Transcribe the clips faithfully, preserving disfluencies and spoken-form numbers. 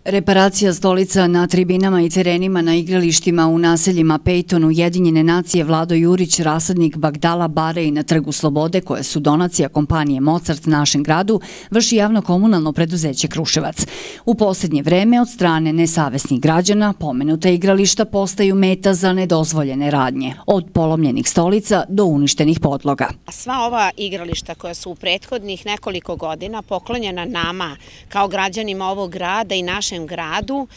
Reparacija stolica na tribinama i terenima na igralištima u naseljima Pejton, Ujedinjene nacije, Vlado Jurić, rasadnik Bagdala Bare i na Trgu Slobode, koje su donacija kompanije Mozart našem gradu, vrši javno-komunalno preduzeće Kruševac. U posljednje vreme od strane nesavesnih građana pomenuta igrališta postaju meta za nedozvoljene radnje, od polomljenih stolica do uništenih podloga. Sva ova igrališta koja su u prethodnih nekoliko godina poklonjena nama kao građanima ovog grada i našem gradu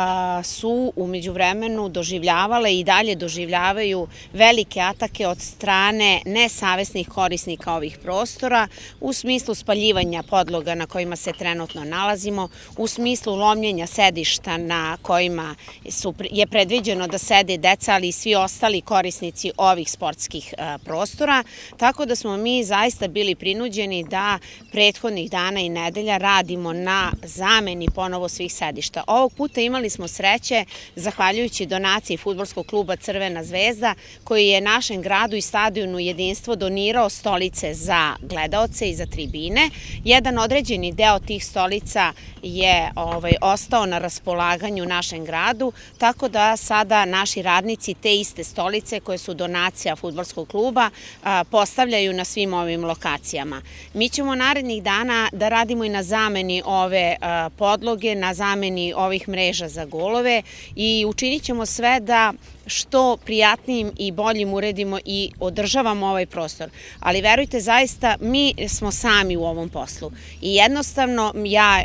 su u međuvremenu doživljavale i dalje doživljavaju velike atake od strane nesavesnih korisnika ovih prostora u smislu spaljivanja podloga na kojima se trenutno nalazimo, u smislu lomljenja sedišta na kojima je predviđeno da sede deca, ali i svi ostali korisnici ovih sportskih prostora, tako da smo mi zaista bili prinuđeni da prethodnih dana i nedelja radimo na zameni ponovo svih sedišta. Ovog puta imali smo sreće, zahvaljujući donaciji fudbalskog kluba Crvena zvezda, koji je našem gradu i stadionu Jedinstvo donirao stolice za gledaoce i za tribine. Jedan određeni deo tih stolica je ostao na raspolaganju našem gradu, tako da sada naši radnici te iste stolice, koje su donacija fudbalskog kluba, postavljaju na svim ovim lokacijama. Mi ćemo narednih dana da radimo i na zameni ove podloge, na zameni ovih mreža za golove i učinit ćemo sve da što prijatnijim i boljim uredimo i održavamo ovaj prostor. Ali verujte, zaista mi smo sami u ovom poslu i jednostavno ja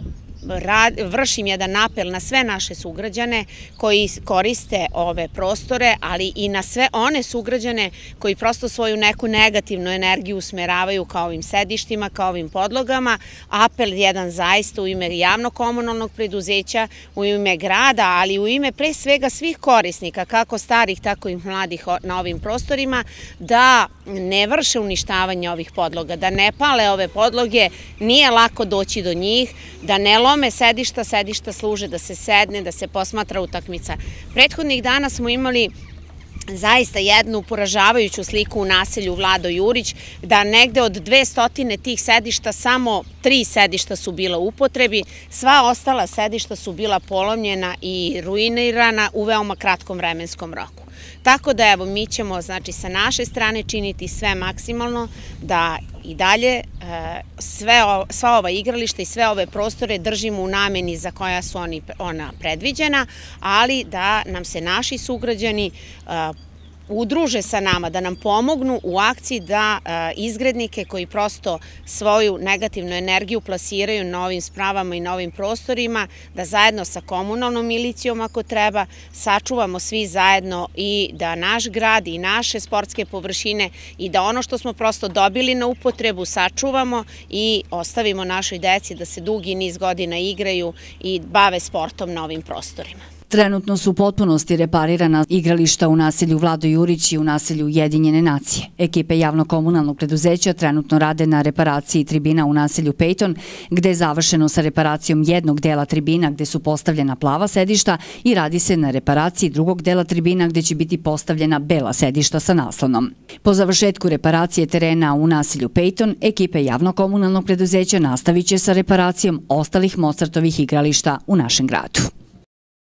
vršim jedan apel na sve naše sugrađane koji koriste ove prostore, ali i na sve one sugrađane koji prosto svoju neku negativnu energiju usmeravaju ka ovim sedištima, ka ovim podlogama. Apel jedan zaista u ime javno-komunalnog preduzeća, u ime grada, ali u ime pre svega svih korisnika, kako starih, tako i mladih na ovim prostorima, da ne vrše uništavanje ovih podloga, da ne pale ove podloge, nije lako doći do njih, da ne lome sedišta, sedišta služe da se sedne, da se posmatra utakmica. Prethodnih dana smo imali zaista jednu poražavajuću sliku u naselju Vlado Jurić, da negde od dvestotine tih sedišta samo tri sedišta su bila u upotrebi, sva ostala sedišta su bila polomljena i ruinirana u veoma kratkom vremenskom roku. Tako da evo, mi ćemo znači sa naše strane činiti sve maksimalno da i dalje sva ova igrališta i sve ove prostore držimo u nameni za koja su ona predviđena, ali da nam se naši sugrađani udruže sa nama, da nam pomognu u akciji da izgrednike koji prosto svoju negativnu energiju plasiraju na ovim spravama i na ovim prostorima, da zajedno sa komunalnom milicijom ako treba sačuvamo svi zajedno i da naš grad i naše sportske površine i da ono što smo prosto dobili na upotrebu sačuvamo i ostavimo našoj deci da se dugi niz godina igraju i bave sportom na ovim prostorima. Trenutno su u potpunosti reparirana igrališta u naselju Vlado Jurić i u naselju Ujedinjene nacije. Ekipe javno-komunalnog preduzeća trenutno rade na reparaciji tribina u naselju Pejton, gde je završeno sa reparacijom jednog dela tribina gde su postavljena plava sedišta i radi se na reparaciji drugog dela tribina gde će biti postavljena bela sedišta sa naslonom. Po završetku reparacije terena u naselju Pejton, ekipe javno-komunalnog preduzeća nastavit će sa reparacijom ostalih Mozartovih igrališta u našem gradu.